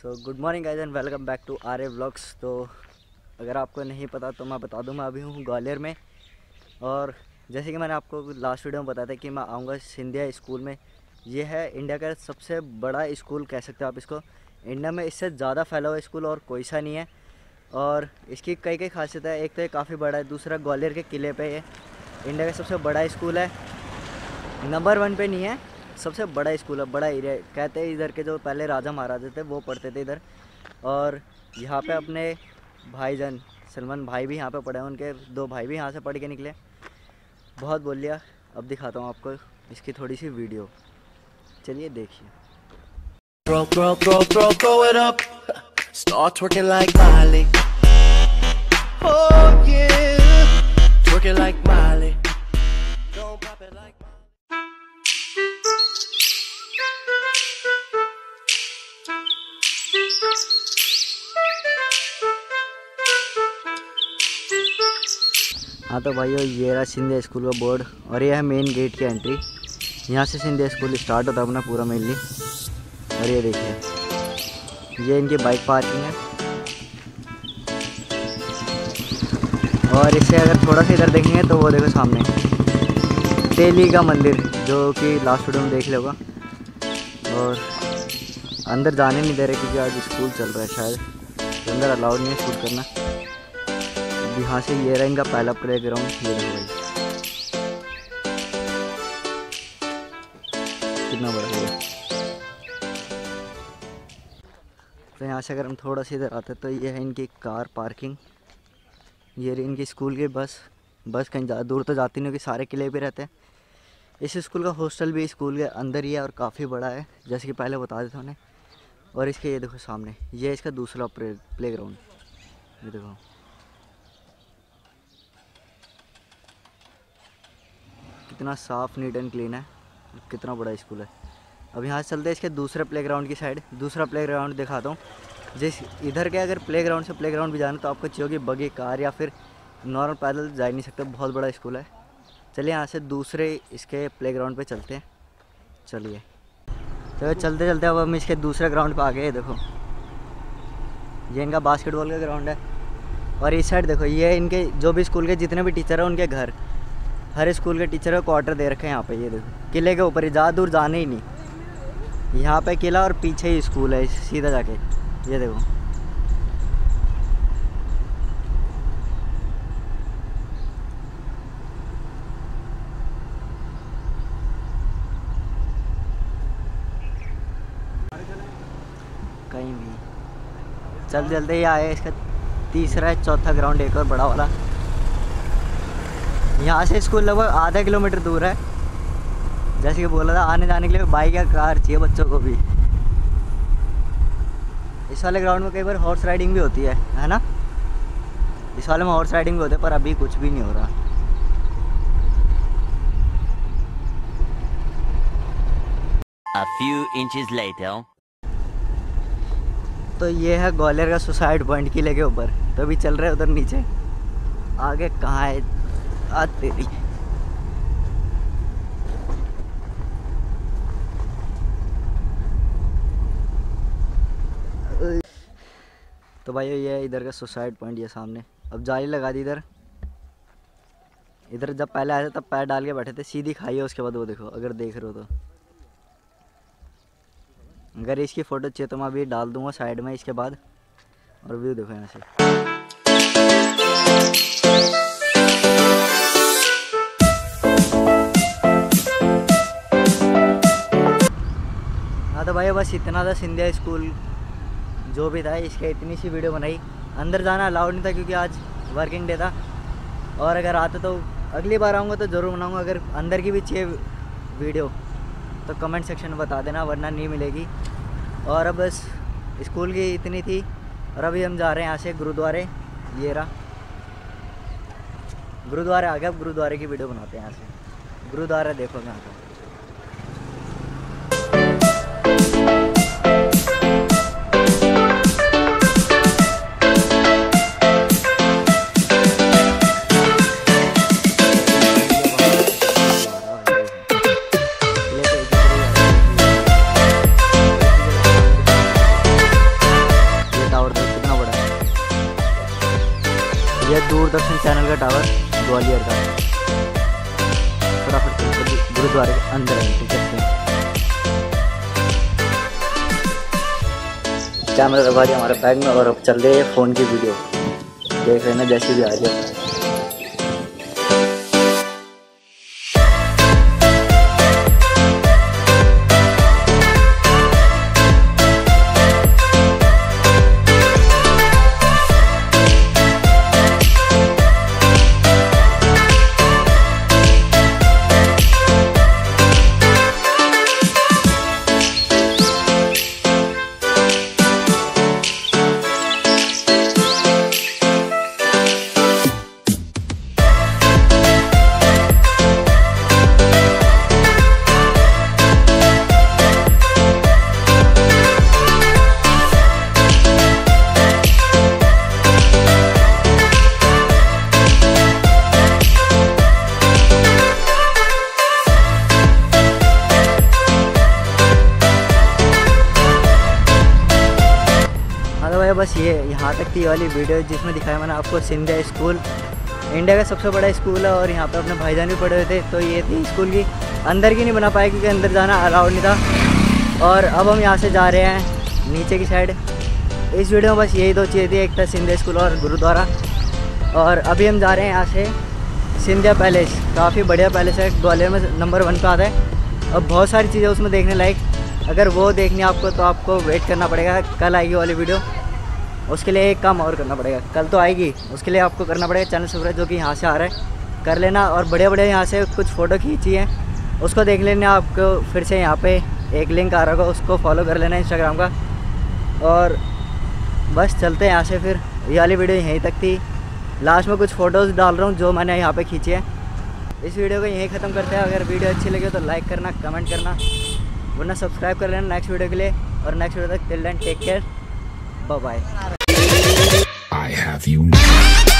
Good morning guys and welcome back to RA.Vlogs। तो अगर आपको नहीं पता तो मैं बता दूं, मैं अभी हूँ ग्वालियर में। और जैसे कि मैंने आपको लास्ट वीडियो में बताया था कि मैं आऊँगा सिंधिया स्कूल में। ये है इंडिया का सबसे बड़ा स्कूल कह सकते हो आप इसको। इंडिया में इससे ज़्यादा फैला हुआ स्कूल और कोई सा नहीं है। और इसकी कई कई खासियत है। एक तो ये काफ़ी बड़ा है, दूसरा ग्वालियर के किले पे ये इंडिया का सबसे बड़ा स्कूल है। नंबर 1 पे नहीं है, सबसे बड़ा स्कूल है, बड़ा एरिया है। कहते हैं इधर के जो पहले राजा महाराजा थे वो पढ़ते थे इधर। और यहाँ पे अपने भाईजान सलमान भाई भी यहाँ पे पढ़े हैं, उनके 2 भाई भी यहाँ से पढ़ के निकले। बहुत बोल लिया, अब दिखाता हूँ आपको इसकी थोड़ी सी वीडियो, चलिए देखिए। Throw it up, start twerking like Miley. Oh yeah, twerking like Miley. Don't pop it like हाँ तो भाइयों, ये रहा सिंधिया स्कूल का बोर्ड और ये है मेन गेट की एंट्री। यहाँ से सिंधिया स्कूल स्टार्ट होता है अपना पूरा मेनली। और ये देखिए, ये इनकी बाइक पार्किंग है। और इससे अगर थोड़ा सा इधर देखेंगे तो वो देखो सामने तेली का मंदिर, जो कि लास्ट वीडियो में देख लेगा। और अंदर जाने नहीं दे रहे क्योंकि आज स्कूल चल रहा है शायद, तो अंदर अलाउड नहीं है शूट करना। यहाँ से ये रहा इनका पहला प्ले ग्राउंड। ये देखो भाई कितना बड़ा है। तो यहाँ से अगर हम थोड़ा सा इधर आते तो ये है इनकी कार पार्किंग। ये रही इनकी स्कूल की बस कहीं ज़्यादा दूर तो जाती नहीं, क्योंकि सारे किले पे रहते हैं। इस स्कूल का हॉस्टल भी स्कूल के अंदर ही है और काफ़ी बड़ा है, जैसे कि पहले बता देता उन्हें। और इसके ये देखो सामने, ये इसका दूसरा प्ले ग्राउंड। ये देखो कितना साफ़ नीट एंड क्लीन है, कितना बड़ा स्कूल है। अब यहाँ से चलते हैं इसके दूसरे प्लेग्राउंड की साइड। दूसरा प्लेग्राउंड दिखाता हूँ। जिस इधर के अगर प्लेग्राउंड से प्लेग्राउंड भी जाना तो आपको चाहिए होगी बगी, कार या फिर नॉर्मल पैदल जा ही नहीं सकते, बहुत बड़ा स्कूल है। चलिए यहाँ से दूसरे इसके प्लेग्राउंड पे चलते हैं। चलिए तो चलते चलते अब हम इसके दूसरे ग्राउंड पे आ गए। देखो ये इनका बास्केटबॉल का ग्राउंड है। और इस साइड देखो, ये इनके जो भी स्कूल के जितने भी टीचर हैं उनके घर, हर स्कूल के टीचर को क्वार्टर दे रखे हैं यहाँ पे। ये देखो किले के ऊपर ही, ज़्यादा दूर जाने ही नहीं। यहाँ पे किला और पीछे ही स्कूल है सीधा जाके। ये देखो कहीं भी चल चलते ही आए। इसका तीसरा है, चौथा ग्राउंड एक और बड़ा वाला। यहाँ से स्कूल लगभग आधा किलोमीटर दूर है। जैसे कि बोला था, आने जाने के लिए बाइक या कार चाहिए बच्चों को भी। इस वाले ग्राउंड में कई बार हॉर्स राइडिंग भी होती है ना। इस वाले में हॉर्स राइडिंग भी होती है, पर अभी कुछ भी नहीं हो रहा। A few inches later. तो ये है ग्वालियर का सुसाइड पॉइंट किले के ऊपर। तो अभी चल रहे उधर नीचे, आगे कहाँ है आज तेरी। तो भाई ये इधर का सुसाइड पॉइंट, ये सामने। अब जाली लगा दी इधर। इधर जब पहले आए थे तब पैर डाल के बैठे थे, सीधी खाई है। उसके बाद वो देखो, अगर देख रहे हो तो, अगर इसकी फ़ोटो चाहिए तो मैं अभी डाल दूंगा साइड में इसके बाद। और व्यू देखो यहाँ से। हाँ तो भाई बस इतना था सिंधिया स्कूल जो भी था, इसके इतनी सी वीडियो बनाई। अंदर जाना अलाउड नहीं था क्योंकि आज वर्किंग डे था। और अगर आते तो अगली बार आऊँगा तो ज़रूर बनाऊँगा। अगर अंदर की भी चाहिए वीडियो तो कमेंट सेक्शन में बता देना, वरना नहीं मिलेगी। और अब बस स्कूल की इतनी थी। और अभी हम जा रहे हैं यहाँ से गुरुद्वारे। ये रहा गुरुद्वारे आ गया। अब गुरुद्वारे की वीडियो बनाते हैं यहाँ से। गुरुद्वारा देखो यहाँ का। दूरदर्शन चैनल का टावर ग्वालियर का। फटाफट गुरुद्वारे के अंदर एंट्री करते हैं। कैमरा रखवा दिया हमारे बैग में और अब चल रही है फ़ोन की वीडियो। देख रहे हैं ना जैसी भी आ रही है। बस ये यहाँ तक थी वाली वीडियो जिसमें दिखाया मैंने आपको सिंधिया स्कूल। इंडिया का सबसे बड़ा स्कूल है और यहाँ पे अपने भाईजान भी पढ़े हुए थे। तो ये थी स्कूल की, अंदर की नहीं बना पाए क्योंकि अंदर जाना अलाउड नहीं था। और अब हम यहाँ से जा रहे हैं नीचे की साइड। इस वीडियो में बस यही दो चीज़ें थी, एक था सिंधिया स्कूल और गुरुद्वारा। और अभी हम जा रहे हैं यहाँ से सिंधिया पैलेस। काफ़ी बढ़िया पैलेस है, ग्वालियर में नंबर 1 पे आता है। अब बहुत सारी चीज़ें उसमें देखने लायक। अगर वो देखनी आपको तो आपको वेट करना पड़ेगा, कल आएगी वाली वीडियो। उसके लिए एक काम और करना पड़ेगा, कल तो आएगी, उसके लिए आपको करना पड़ेगा चैनल सब्सक्राइब जो कि यहाँ से आ रहा है कर लेना। और बड़े बड़े यहाँ से कुछ फ़ोटो खींची हैं उसको देख लेना। आपको फिर से यहाँ पे एक लिंक आ रहा होगा, उसको फॉलो कर लेना इंस्टाग्राम का। और बस चलते हैं यहाँ से। फिर ये वाली वीडियो यहीं तक थी। लास्ट में कुछ फ़ोटोज़ डाल रहा हूँ जो मैंने यहाँ पर खींची है। इस वीडियो को यहीं ख़त्म करते हैं। अगर वीडियो अच्छी लगे तो लाइक करना, कमेंट करना, वरना सब्सक्राइब कर लेना नेक्स्ट वीडियो के लिए। और नेक्स्ट वीडियो तक till then take care, bye bye. I have you now.